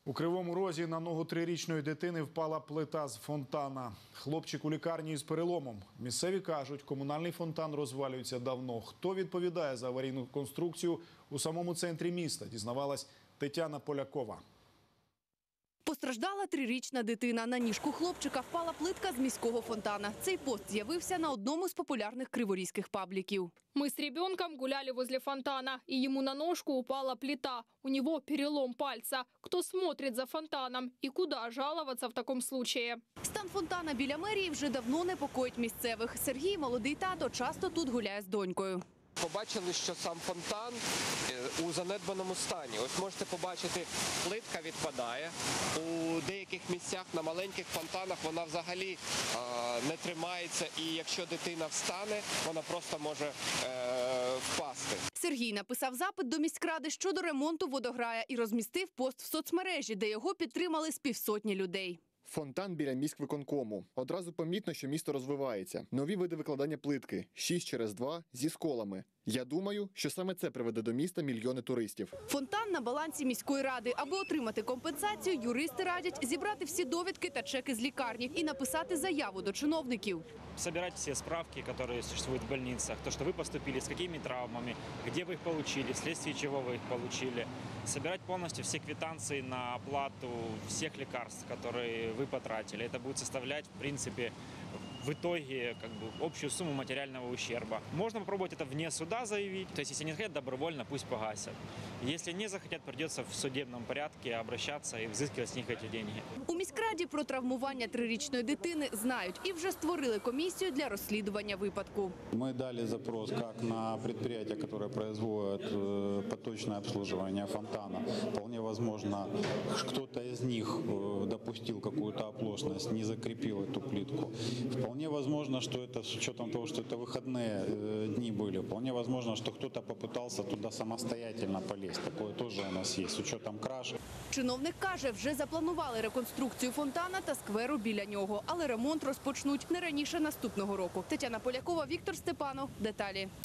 У Кривому Розі на ногу 3-річної дитини впала плита з фонтана. Хлопчик у лікарні із переломом. Місцеві кажуть, комунальний фонтан розвалюється давно. Хто відповідає за аварійну конструкцію у самому центрі міста, дізнавалась Тетяна Полякова. Постраждала 3-річна дитина. На ніжку хлопчика впала плитка з міського фонтана. Цей пост з'явився на одному з популярних криворізьких пабліків. Мы с ребенком гуляли возле фонтана, и ему на ножку упала плита. У него перелом пальца. Кто смотрит за фонтаном и куда жаловаться в таком случае? Стан фонтана біля мерії вже давно непокоїть місцевих. Сергій, молодий тато, часто тут гуляє з донькою. Побачили, що сам фонтан у занедбаному стані. Ось можете побачити, плитка відпадає. У деяких місцях на маленьких фонтанах вона взагалі не тримається. І якщо дитина встане, вона просто може впасти. Сергій написав запит до міськради щодо ремонту водограя і розмістив пост в соцмережі, де його підтримали з півсотні людей. Фонтан біля міськвиконкому. Одразу помітно, що місто розвивається. Нові види викладання плитки. 6x2 зі сколами. Я думаю, що саме це приведе до міста мільйони туристів. Фонтан на балансі міської ради. Аби отримати компенсацію, юристи радять зібрати всі довідки та чеки з лікарні і написати заяву до чиновників. Собирать все справки, которые существуют в больницах, то, что вы поступили, с какими травмами, где вы их получили, вследствие чего вы их получили. Собирать полностью все квитанции на оплату всех лекарств, которые вы потратили. Это будет составлять, в принципе, в итоге общую сумму материального ущерба. Можно попробовать это вне суда заявить. То есть, если не захотят добровольно, пусть погасят. Если не захотят, придется в судебном порядке обращаться и взыскивать с них эти деньги. У міськраді про травмування 3-річної дитини знають і вже створили комісію для розслідування випадку. Мы дали запрос как на предприятия, которые производят поточное обслуживание фонтана. Вполне возможно, кто-то из них допустил какую-то оплошность, не закрепил эту плитку. Вполне возможно, что это с учетом того, что это выходные дни были. Вполне возможно, что кто-то попытался туда самостоятельно полезть. Такое тоже у нас есть, с учетом краж. Чиновник каже, вже запланували реконструкцію фонтана та скверу біля нього, але ремонт розпочнуть не раніше наступного року. Тетяна Полякова, Віктор Степанов. Деталі.